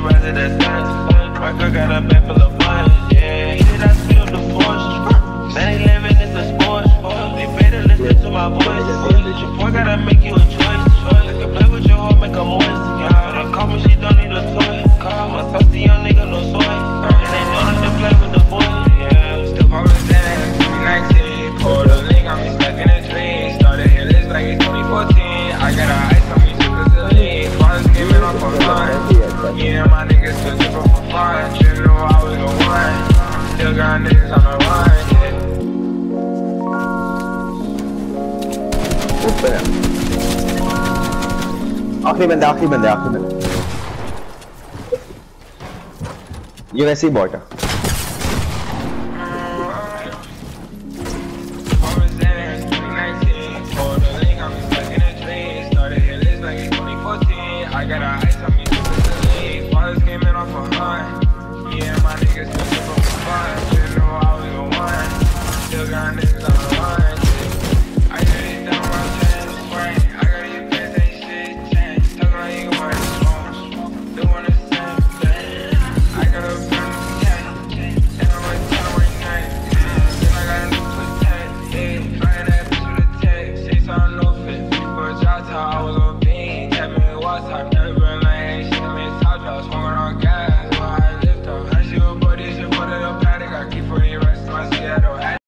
residence. Like I got a bag full of funds, yeah. Did I feel the force? Man, they living is a sport. They better listen to my voice. Your boy gotta make you a choice. I can play with your heart, make her moist. Don't call me, she don't need a toy. I'm a saucy young nigga, no soy. And they know that they play with the boys. Yeah, still focused in 2019. Pour the link, I'm stuck in a dream. Started here, this like it's 2014. I got a ice on me, super silly. Bars came in off of line. Yeah, my niggas still trippin' for fun. Shouldn't know I was the one. Still got niggas on the run, yeah. ऊपर है आखिरी बंदे USC bot है